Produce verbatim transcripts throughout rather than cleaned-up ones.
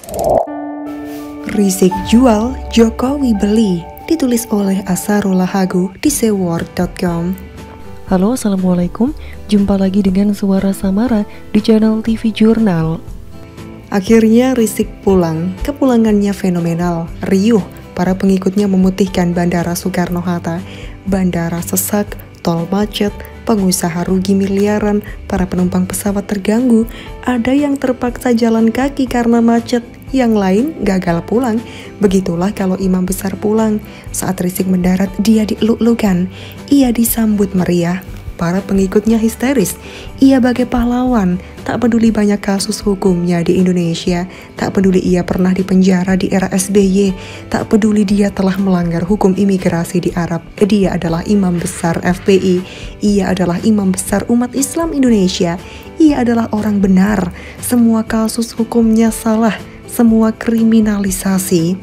Rizik jual, Jokowi beli, ditulis oleh Asarullah Hagu di seword dot com. Halo, assalamualaikum. Jumpa lagi dengan Suara Samara di channel T V Jurnal. Akhirnya Rizik pulang. Kepulangannya fenomenal, riuh. Para pengikutnya memutihkan Bandara Soekarno-Hatta. Bandara sesak, tol macet, pengusaha rugi miliaran, para penumpang pesawat terganggu. Ada yang terpaksa jalan kaki karena macet, yang lain gagal pulang. Begitulah kalau imam besar pulang. Saat Rizik mendarat, dia dieluk-elukan. Ia disambut meriah. Para pengikutnya histeris. Ia bagai pahlawan. Tak peduli banyak kasus hukumnya di Indonesia. Tak peduli ia pernah dipenjara di era S B Y. Tak peduli dia telah melanggar hukum imigrasi di Arab. Dia adalah imam besar F P I. Ia adalah imam besar umat Islam Indonesia. Ia adalah orang benar. Semua kasus hukumnya salah. Semua kriminalisasi.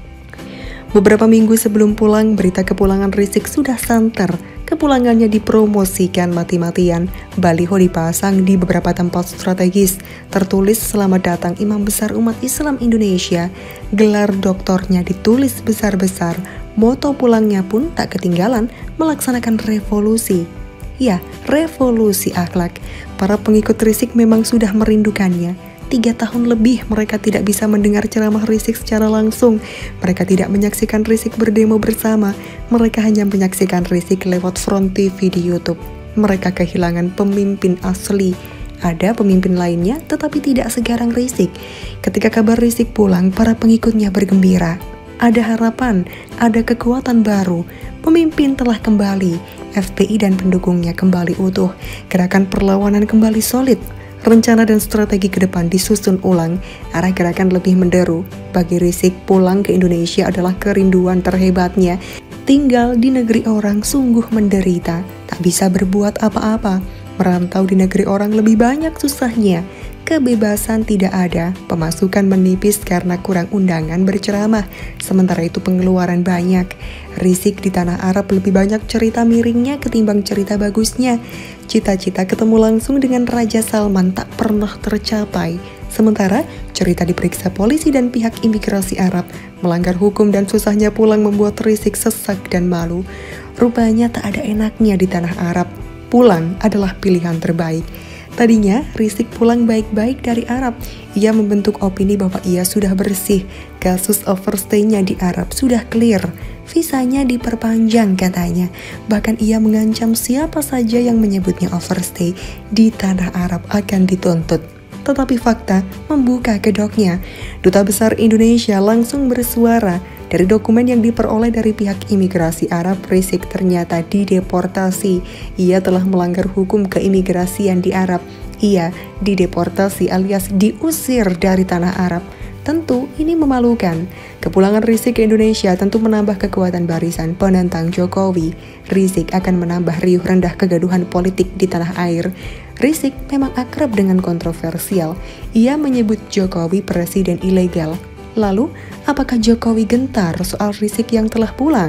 Beberapa minggu sebelum pulang, berita kepulangan Rizik sudah santer. Kepulangannya dipromosikan mati-matian. Baliho dipasang di beberapa tempat strategis. Tertulis selamat datang imam besar umat Islam Indonesia. Gelar doktornya ditulis besar-besar. Moto pulangnya pun tak ketinggalan, melaksanakan revolusi. Ya, revolusi akhlak. Para pengikut Rizik memang sudah merindukannya. Tiga tahun lebih mereka tidak bisa mendengar ceramah Rizik secara langsung. Mereka tidak menyaksikan Rizik berdemo bersama. Mereka hanya menyaksikan Rizik lewat Front T V di YouTube. Mereka kehilangan pemimpin asli. Ada pemimpin lainnya tetapi tidak segarang Rizik. Ketika kabar Rizik pulang, para pengikutnya bergembira. Ada harapan, ada kekuatan baru. Pemimpin telah kembali. F P I dan pendukungnya kembali utuh. Gerakan perlawanan kembali solid. Rencana dan strategi ke depan disusun ulang, arah gerakan lebih menderu. Bagi Rizik, pulang ke Indonesia adalah kerinduan terhebatnya. Tinggal di negeri orang sungguh menderita, tak bisa berbuat apa-apa. Merantau di negeri orang lebih banyak susahnya. Kebebasan tidak ada, pemasukan menipis karena kurang undangan berceramah. Sementara itu pengeluaran banyak. Rizik di tanah Arab lebih banyak cerita miringnya ketimbang cerita bagusnya. Cita-cita ketemu langsung dengan Raja Salman tak pernah tercapai. Sementara cerita diperiksa polisi dan pihak imigrasi Arab. Melanggar hukum dan susahnya pulang membuat Rizik sesak dan malu. Rupanya tak ada enaknya di tanah Arab. Pulang adalah pilihan terbaik. Tadinya Rizik pulang baik-baik dari Arab. Ia membentuk opini bahwa ia sudah bersih. Kasus overstay-nya di Arab sudah clear. Visanya diperpanjang katanya. Bahkan ia mengancam siapa saja yang menyebutnya overstay di tanah Arab akan dituntut. Tetapi fakta membuka kedoknya. Duta Besar Indonesia langsung bersuara. Dari dokumen yang diperoleh dari pihak imigrasi Arab, Rizik ternyata dideportasi. Ia telah melanggar hukum keimigrasian di Arab. Ia dideportasi alias diusir dari tanah Arab. Tentu ini memalukan. Kepulangan Rizik ke Indonesia tentu menambah kekuatan barisan penentang Jokowi. Rizik akan menambah riuh rendah kegaduhan politik di tanah air. Rizik memang akrab dengan kontroversial. Ia menyebut Jokowi presiden ilegal. Lalu, apakah Jokowi gentar soal Rizik yang telah pulang?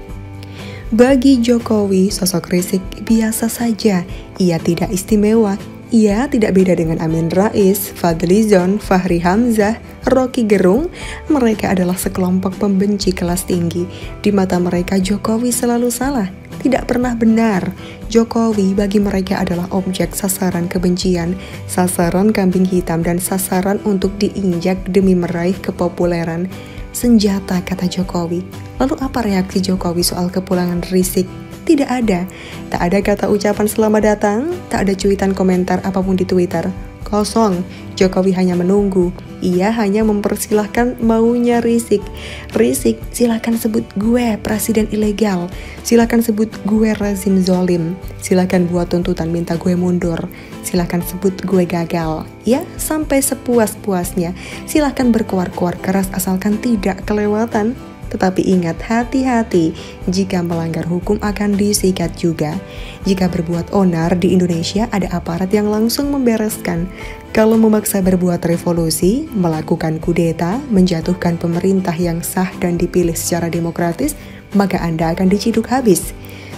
Bagi Jokowi, sosok Rizik biasa saja. Ia tidak istimewa. Ia tidak beda dengan Amin Rais, Fadlizon, Fahri Hamzah, Rocky Gerung. Mereka adalah sekelompok pembenci kelas tinggi. Di mata mereka Jokowi selalu salah, tidak pernah benar. Jokowi bagi mereka adalah objek sasaran kebencian, sasaran kambing hitam dan sasaran untuk diinjak demi meraih kepopuleran. Senjata, kata Jokowi. Lalu apa reaksi Jokowi soal kepulangan Rizik? Tidak ada. Tak ada kata ucapan selamat datang, tak ada cuitan komentar apapun di Twitter. Kosong. Jokowi hanya menunggu. Ia hanya mempersilahkan maunya Rizik. Rizik, silakan sebut gue presiden ilegal. Silakan sebut gue rezim zolim. Silakan buat tuntutan minta gue mundur. Silakan sebut gue gagal. Ya, sampai sepuas-puasnya. Silakan berkuar-kuar keras asalkan tidak kelewatan. Tetapi ingat, hati-hati, jika melanggar hukum akan disikat juga. Jika berbuat onar di Indonesia, ada aparat yang langsung membereskan. Kalau memaksa berbuat revolusi, melakukan kudeta, menjatuhkan pemerintah yang sah dan dipilih secara demokratis, maka Anda akan diciduk habis.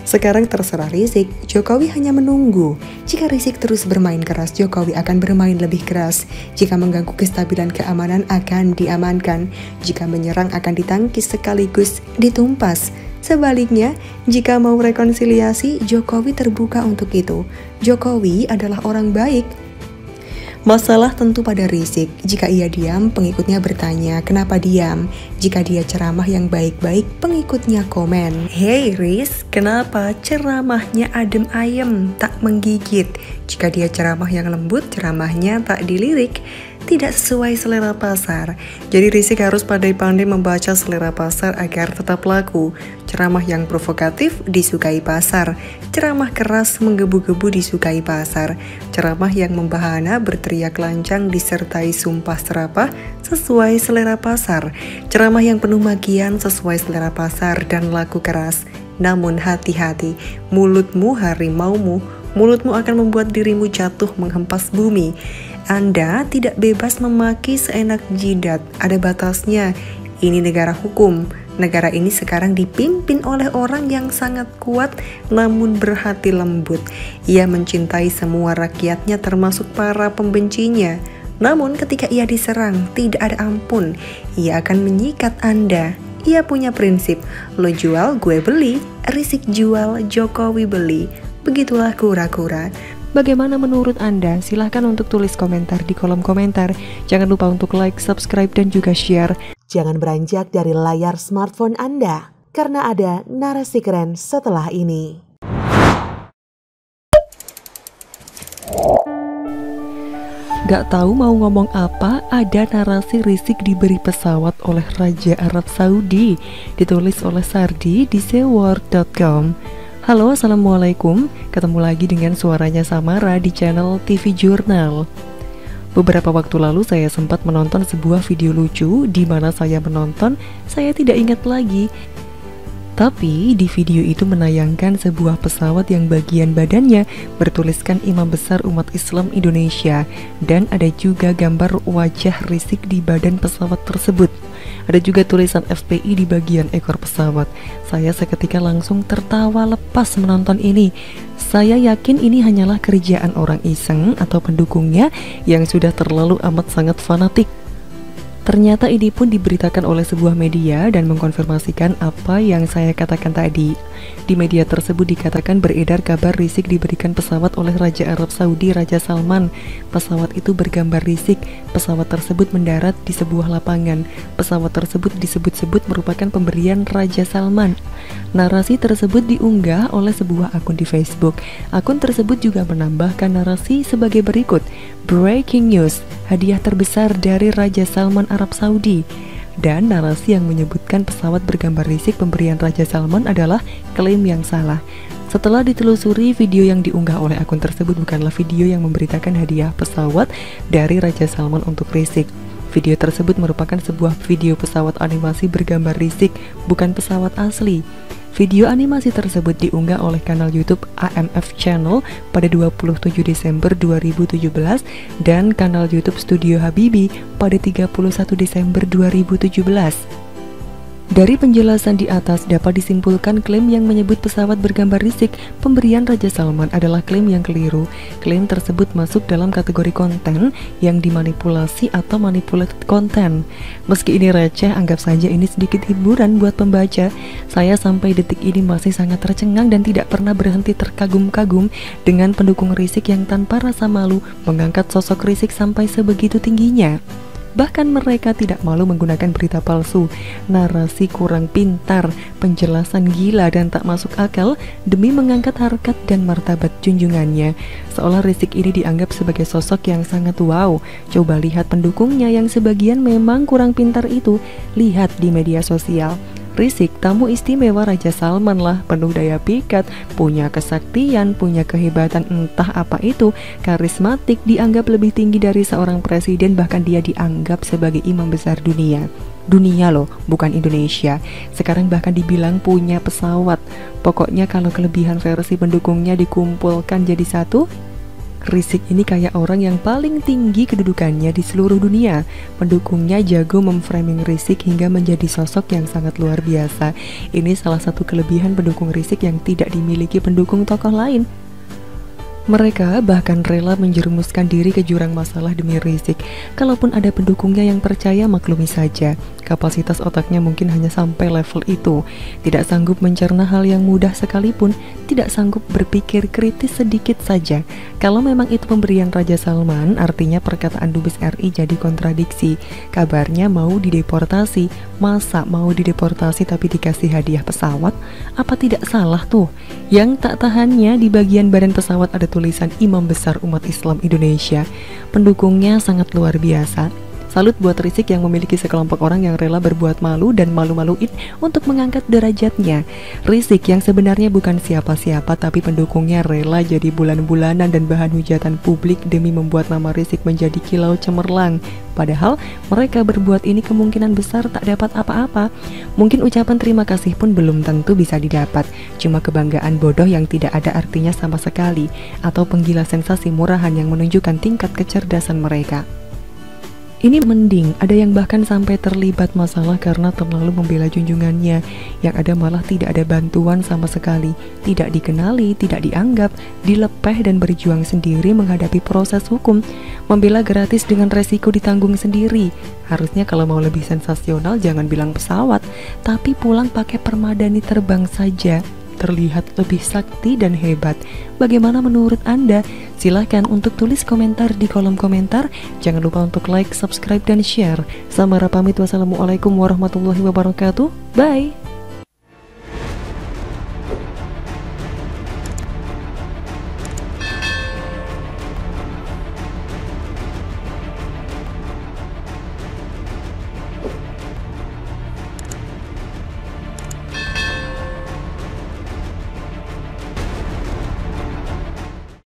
Sekarang terserah Rizik, Jokowi hanya menunggu. Jika Rizik terus bermain keras, Jokowi akan bermain lebih keras. Jika mengganggu kestabilan keamanan akan diamankan. Jika menyerang akan ditangkis sekaligus ditumpas. Sebaliknya, jika mau rekonsiliasi, Jokowi terbuka untuk itu. Jokowi adalah orang baik. Masalah tentu pada Rizik. Jika ia diam, pengikutnya bertanya, kenapa diam? Jika dia ceramah yang baik-baik, pengikutnya komen, "Hey Riz, kenapa ceramahnya adem ayem, tak menggigit?" Jika dia ceramah yang lembut, ceramahnya tak dilirik, tidak sesuai selera pasar. Jadi Rizik harus pandai-pandai membaca selera pasar agar tetap laku. Ceramah yang provokatif disukai pasar, ceramah keras menggebu-gebu disukai pasar, ceramah yang membahana berteriak lancang disertai sumpah serapah sesuai selera pasar, ceramah yang penuh makian sesuai selera pasar dan laku keras. Namun hati-hati, mulutmu harimaumu, mulutmu akan membuat dirimu jatuh menghempas bumi. Anda tidak bebas memaki seenak jidat, ada batasnya. Ini negara hukum. Negara ini sekarang dipimpin oleh orang yang sangat kuat namun berhati lembut. Ia mencintai semua rakyatnya termasuk para pembencinya. Namun ketika ia diserang, tidak ada ampun. Ia akan menyikat Anda. Ia punya prinsip, lo jual, gue beli. Rizik jual, Jokowi beli. Begitulah kura-kura. Bagaimana menurut Anda? Silahkan untuk tulis komentar di kolom komentar. Jangan lupa untuk like, subscribe, dan juga share. Jangan beranjak dari layar smartphone Anda, karena ada narasi keren setelah ini. Gak tahu mau ngomong apa, ada narasi Rizik diberi pesawat oleh Raja Arab Saudi. Ditulis oleh Sardi di seword dot com. Halo, assalamualaikum. Ketemu lagi dengan suaranya Samara di channel T V Jurnal. Beberapa waktu lalu saya sempat menonton sebuah video lucu di mana saya menonton, saya tidak ingat lagi. Tapi di video itu menayangkan sebuah pesawat yang bagian badannya bertuliskan Imam Besar Umat Islam Indonesia, dan ada juga gambar wajah Rizik di badan pesawat tersebut. Ada juga tulisan F P I di bagian ekor pesawat. Saya seketika langsung tertawa lepas menonton ini. Saya yakin ini hanyalah kerjaan orang iseng atau pendukungnya yang sudah terlalu amat sangat fanatik. Ternyata ini pun diberitakan oleh sebuah media dan mengkonfirmasikan apa yang saya katakan tadi. Di media tersebut dikatakan beredar kabar Rizik diberikan pesawat oleh Raja Arab Saudi, Raja Salman. Pesawat itu bergambar Rizik. Pesawat tersebut mendarat di sebuah lapangan. Pesawat tersebut disebut-sebut merupakan pemberian Raja Salman. Narasi tersebut diunggah oleh sebuah akun di Facebook. Akun tersebut juga menambahkan narasi sebagai berikut. Breaking news, hadiah terbesar dari Raja Salman Arab Saudi. Dan narasi yang menyebutkan pesawat bergambar Rizik pemberian Raja Salman adalah klaim yang salah. Setelah ditelusuri, video yang diunggah oleh akun tersebut bukanlah video yang memberitakan hadiah pesawat dari Raja Salman untuk Rizik. Video tersebut merupakan sebuah video pesawat animasi bergambar Rizik, bukan pesawat asli. Video animasi tersebut diunggah oleh kanal YouTube A M F Channel pada dua puluh tujuh Desember dua ribu tujuh belas dan kanal YouTube Studio Habibi pada tiga puluh satu Desember dua ribu tujuh belas. Dari penjelasan di atas dapat disimpulkan klaim yang menyebut pesawat bergambar Rizik pemberian Raja Salman adalah klaim yang keliru. Klaim tersebut masuk dalam kategori konten yang dimanipulasi atau manipulated konten. Meski ini receh, anggap saja ini sedikit hiburan buat pembaca. Saya sampai detik ini masih sangat tercengang dan tidak pernah berhenti terkagum-kagum dengan pendukung Rizik yang tanpa rasa malu mengangkat sosok Rizik sampai sebegitu tingginya. Bahkan mereka tidak malu menggunakan berita palsu, narasi kurang pintar, penjelasan gila dan tak masuk akal demi mengangkat harkat dan martabat junjungannya. Seolah Rizik ini dianggap sebagai sosok yang sangat wow. Coba lihat pendukungnya yang sebagian memang kurang pintar itu. Lihat di media sosial. Rizik tamu istimewa Raja Salman lah, penuh daya pikat, punya kesaktian, punya kehebatan entah apa itu, karismatik, dianggap lebih tinggi dari seorang presiden, bahkan dia dianggap sebagai imam besar dunia. Dunia loh, bukan Indonesia. Sekarang bahkan dibilang punya pesawat. Pokoknya kalau kelebihan versi pendukungnya dikumpulkan jadi satu, Rizik ini kayak orang yang paling tinggi kedudukannya di seluruh dunia. Pendukungnya jago memframing Rizik hingga menjadi sosok yang sangat luar biasa. Ini salah satu kelebihan pendukung Rizik yang tidak dimiliki pendukung tokoh lain. Mereka bahkan rela menjerumuskan diri ke jurang masalah demi Rizik. Kalaupun ada pendukungnya yang percaya, maklumi saja. Kapasitas otaknya mungkin hanya sampai level itu. Tidak sanggup mencerna hal yang mudah sekalipun, tidak sanggup berpikir kritis sedikit saja. Kalau memang itu pemberian Raja Salman, artinya perkataan Dubes R I jadi kontradiksi. Kabarnya mau dideportasi. Masa mau dideportasi tapi dikasih hadiah pesawat? Apa tidak salah tuh? Yang tak tahannya di bagian badan pesawat ada tulisan Imam Besar Umat Islam Indonesia. Pendukungnya sangat luar biasa. Salut buat Rizik yang memiliki sekelompok orang yang rela berbuat malu dan malu-maluin untuk mengangkat derajatnya. Rizik yang sebenarnya bukan siapa-siapa tapi pendukungnya rela jadi bulan-bulanan dan bahan hujatan publik demi membuat nama Rizik menjadi kilau cemerlang. Padahal mereka berbuat ini kemungkinan besar tak dapat apa-apa. Mungkin ucapan terima kasih pun belum tentu bisa didapat. Cuma kebanggaan bodoh yang tidak ada artinya sama sekali, atau penggila sensasi murahan yang menunjukkan tingkat kecerdasan mereka. Ini mending, ada yang bahkan sampai terlibat masalah karena terlalu membela junjungannya. Yang ada malah tidak ada bantuan sama sekali, tidak dikenali, tidak dianggap, dilepeh dan berjuang sendiri menghadapi proses hukum. Membela gratis dengan resiko ditanggung sendiri. Harusnya kalau mau lebih sensasional jangan bilang pesawat, tapi pulang pakai permadani terbang saja. Terlihat lebih sakti dan hebat. Bagaimana menurut Anda? Silahkan untuk tulis komentar di kolom komentar. Jangan lupa untuk like, subscribe, dan share. Samara pamit, wassalamualaikum warahmatullahi wabarakatuh. Bye.